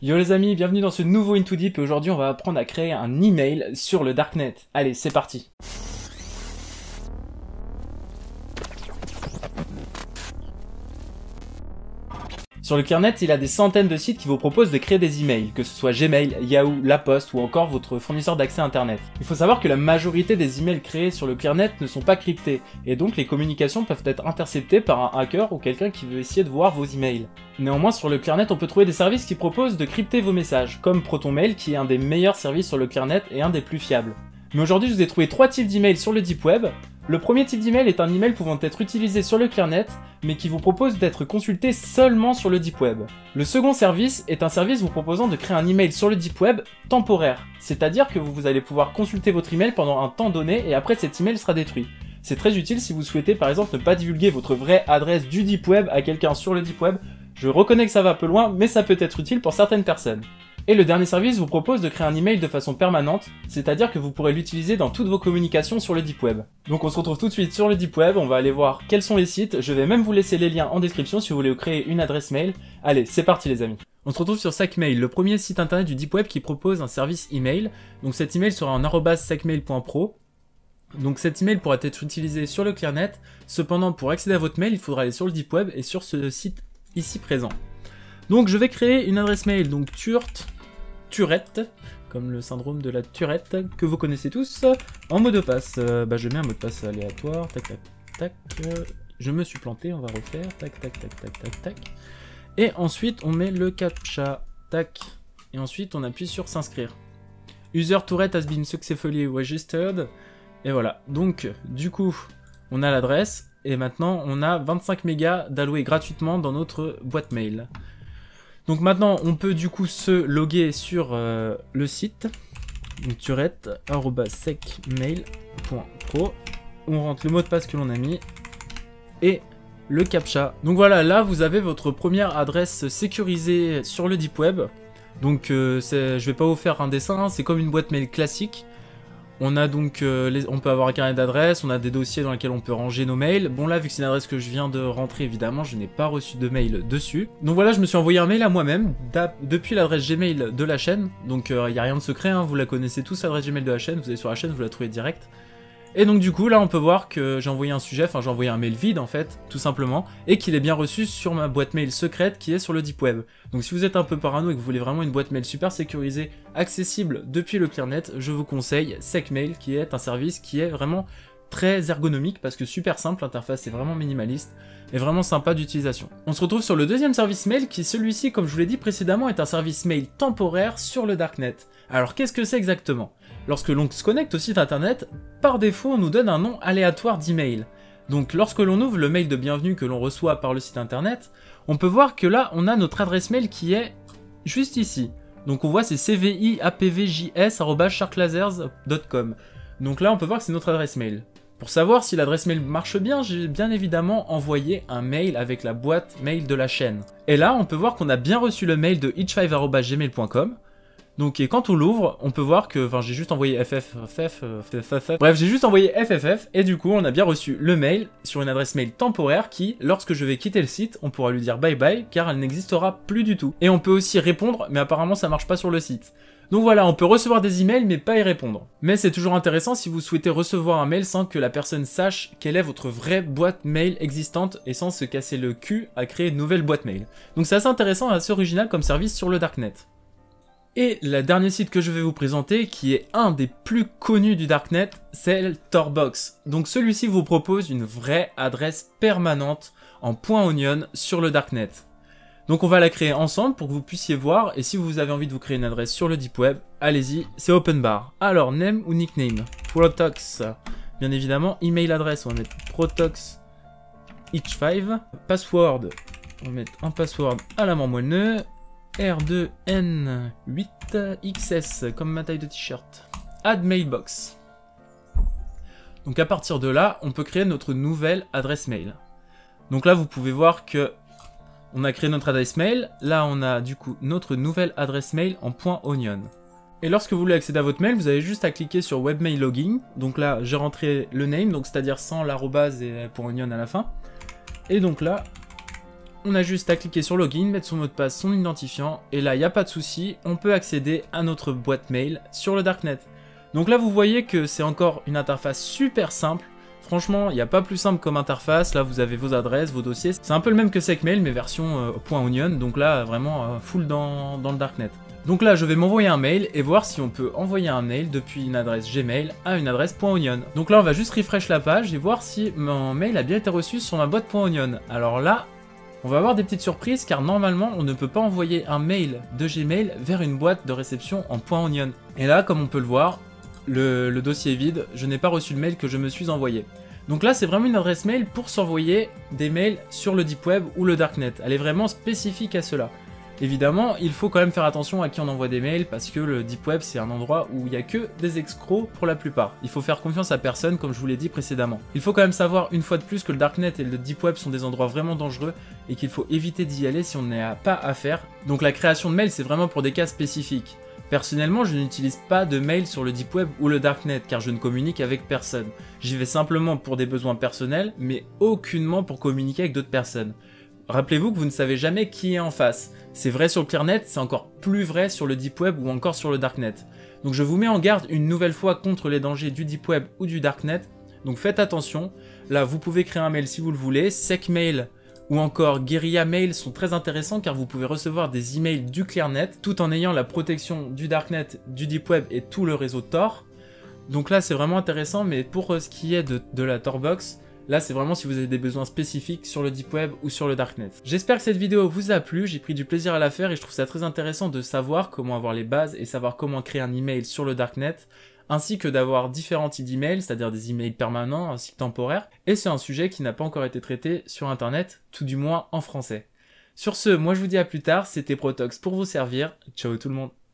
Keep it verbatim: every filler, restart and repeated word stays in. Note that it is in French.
Yo les amis, bienvenue dans ce nouveau Into Deep et aujourd'hui on va apprendre à créer un email sur le Darknet. Allez, c'est parti. Sur le Clearnet, il y a des centaines de sites qui vous proposent de créer des emails, que ce soit Gmail, Yahoo, La Poste ou encore votre fournisseur d'accès internet. Il faut savoir que la majorité des emails créés sur le Clearnet ne sont pas cryptés, et donc les communications peuvent être interceptées par un hacker ou quelqu'un qui veut essayer de voir vos emails. Néanmoins, sur le Clearnet, on peut trouver des services qui proposent de crypter vos messages, comme ProtonMail qui est un des meilleurs services sur le Clearnet et un des plus fiables. Mais aujourd'hui, je vous ai trouvé trois types d'emails sur le Deep Web. Le premier type d'email est un email pouvant être utilisé sur le Clearnet, mais qui vous propose d'être consulté seulement sur le Deep Web. Le second service est un service vous proposant de créer un email sur le Deep Web temporaire, c'est-à-dire que vous allez pouvoir consulter votre email pendant un temps donné et après cet email sera détruit. C'est très utile si vous souhaitez par exemple ne pas divulguer votre vraie adresse du Deep Web à quelqu'un sur le Deep Web. Je reconnais que ça va un peu loin, mais ça peut être utile pour certaines personnes. Et le dernier service vous propose de créer un email de façon permanente, c'est-à-dire que vous pourrez l'utiliser dans toutes vos communications sur le Deep Web. Donc on se retrouve tout de suite sur le Deep Web, on va aller voir quels sont les sites, je vais même vous laisser les liens en description si vous voulez créer une adresse mail. Allez, c'est parti les amis. On se retrouve sur SacMail, le premier site internet du Deep Web qui propose un service email. Donc cet email sera en arobase sacmail point pro. Donc cet email pourra être utilisé sur le Clearnet, cependant pour accéder à votre mail, il faudra aller sur le Deep Web et sur ce site ici présent. Donc je vais créer une adresse mail, donc Turte, Turette, comme le syndrome de la Turette, que vous connaissez tous, en mot de passe. Euh, bah je mets un mot de passe aléatoire, tac tac tac, euh, je me suis planté, on va refaire, tac tac tac tac tac tac, et ensuite on met le captcha, tac, et ensuite on appuie sur s'inscrire. User Tourette has been successfully registered, et voilà, donc du coup on a l'adresse, et maintenant on a vingt-cinq mégas d'alloués gratuitement dans notre boîte mail. Donc maintenant, on peut du coup se loguer sur euh, le site, donc turette arobase sacmail point pro, on rentre le mot de passe que l'on a mis, et le captcha. Donc voilà, là vous avez votre première adresse sécurisée sur le Deep Web. Donc euh, je vais pas vous faire un dessin, hein, c'est comme une boîte mail classique. On a donc, euh, les, on peut avoir un carnet d'adresses, on a des dossiers dans lesquels on peut ranger nos mails. Bon là, vu que c'est une adresse que je viens de rentrer, évidemment, je n'ai pas reçu de mail dessus. Donc voilà, je me suis envoyé un mail à moi-même, depuis l'adresse Gmail de la chaîne. Donc il euh, n'y a rien de secret, hein, vous la connaissez tous, l'adresse Gmail de la chaîne, vous allez sur la chaîne, vous la trouvez direct. Et donc du coup, là on peut voir que j'ai envoyé un sujet, enfin j'ai envoyé un mail vide en fait, tout simplement, et qu'il est bien reçu sur ma boîte mail secrète qui est sur le Deep Web. Donc si vous êtes un peu parano et que vous voulez vraiment une boîte mail super sécurisée, accessible depuis le Clearnet, je vous conseille SacMail, qui est un service qui est vraiment très ergonomique, parce que super simple, l'interface est vraiment minimaliste, et vraiment sympa d'utilisation. On se retrouve sur le deuxième service mail, qui celui-ci, comme je vous l'ai dit précédemment, est un service mail temporaire sur le Darknet. Alors qu'est-ce que c'est exactement ? Lorsque l'on se connecte au site internet, par défaut on nous donne un nom aléatoire d'email. Donc lorsque l'on ouvre le mail de bienvenue que l'on reçoit par le site internet, on peut voir que là on a notre adresse mail qui est juste ici. Donc on voit c'est c v i a p v j s arobase sharklasers point com. Donc là on peut voir que c'est notre adresse mail. Pour savoir si l'adresse mail marche bien, j'ai bien évidemment envoyé un mail avec la boîte mail de la chaîne. Et là on peut voir qu'on a bien reçu le mail de hitch five arobase gmail point com. Donc et quand on l'ouvre, on peut voir que, enfin j'ai juste envoyé ff, ff, ff, bref j'ai juste envoyé fff et du coup on a bien reçu le mail sur une adresse mail temporaire qui, lorsque je vais quitter le site, on pourra lui dire bye bye car elle n'existera plus du tout. Et on peut aussi répondre, mais apparemment ça marche pas sur le site. Donc voilà, on peut recevoir des emails mais pas y répondre. Mais c'est toujours intéressant si vous souhaitez recevoir un mail sans que la personne sache quelle est votre vraie boîte mail existante et sans se casser le cul à créer une nouvelle boîte mail. Donc c'est assez intéressant et assez original comme service sur le Darknet. Et le dernier site que je vais vous présenter, qui est un des plus connus du Darknet, c'est Torbox. Donc celui-ci vous propose une vraie adresse permanente en .onion sur le Darknet. Donc on va la créer ensemble pour que vous puissiez voir, et si vous avez envie de vous créer une adresse sur le Deep Web, allez-y, c'est open bar. Alors, name ou nickname, Protox, bien évidemment, email adresse, on va mettre Protox hitch five, password, on va mettre un password à la moelle R deux N huit X S comme ma taille de t-shirt. Add mailbox. Donc à partir de là, on peut créer notre nouvelle adresse mail. Donc là, vous pouvez voir que on a créé notre adresse mail. Là, on a du coup notre nouvelle adresse mail en .onion. Et lorsque vous voulez accéder à votre mail, vous avez juste à cliquer sur webmail login. Donc là, j'ai rentré le name, donc c'est-à-dire sans l'arrobase et .onion à la fin. Et donc là, on a juste à cliquer sur Login, mettre son mot de passe, son identifiant, et là, il n'y a pas de souci, on peut accéder à notre boîte mail sur le Darknet. Donc là, vous voyez que c'est encore une interface super simple. Franchement, il n'y a pas plus simple comme interface. Là, vous avez vos adresses, vos dossiers. C'est un peu le même que SecMail, mais version euh, .onion. Donc là, vraiment euh, full dans, dans le Darknet. Donc là, je vais m'envoyer un mail et voir si on peut envoyer un mail depuis une adresse Gmail à une adresse .onion. Donc là, on va juste refresh la page et voir si mon mail a bien été reçu sur ma boîte .onion. Alors là, on va avoir des petites surprises car normalement, on ne peut pas envoyer un mail de Gmail vers une boîte de réception en .onion. Et là, comme on peut le voir, le, le dossier est vide. Je n'ai pas reçu le mail que je me suis envoyé. Donc là, c'est vraiment une adresse mail pour s'envoyer des mails sur le Deep Web ou le Darknet. Elle est vraiment spécifique à cela. Évidemment, il faut quand même faire attention à qui on envoie des mails parce que le Deep Web, c'est un endroit où il n'y a que des escrocs pour la plupart. Il faut faire confiance à personne, comme je vous l'ai dit précédemment. Il faut quand même savoir une fois de plus que le Darknet et le Deep Web sont des endroits vraiment dangereux et qu'il faut éviter d'y aller si on n'a pas à faire. Donc la création de mails, c'est vraiment pour des cas spécifiques. Personnellement, je n'utilise pas de mail sur le Deep Web ou le Darknet car je ne communique avec personne. J'y vais simplement pour des besoins personnels, mais aucunement pour communiquer avec d'autres personnes. Rappelez-vous que vous ne savez jamais qui est en face. C'est vrai sur le ClearNet, c'est encore plus vrai sur le Deep Web ou encore sur le Darknet. Donc je vous mets en garde une nouvelle fois contre les dangers du Deep Web ou du Darknet. Donc faites attention. Là, vous pouvez créer un mail si vous le voulez. SecMail ou encore Guerilla Mail sont très intéressants car vous pouvez recevoir des emails du ClearNet tout en ayant la protection du Darknet, du Deep Web et tout le réseau Tor. Donc là, c'est vraiment intéressant, mais pour ce qui est de, de la Torbox, là, c'est vraiment si vous avez des besoins spécifiques sur le Deep Web ou sur le Darknet. J'espère que cette vidéo vous a plu, j'ai pris du plaisir à la faire et je trouve ça très intéressant de savoir comment avoir les bases et savoir comment créer un email sur le Darknet, ainsi que d'avoir différents types d'emails, c'est-à-dire des emails permanents ainsi que temporaires, et c'est un sujet qui n'a pas encore été traité sur Internet, tout du moins en français. Sur ce, moi je vous dis à plus tard, c'était Protox pour vous servir, ciao tout le monde.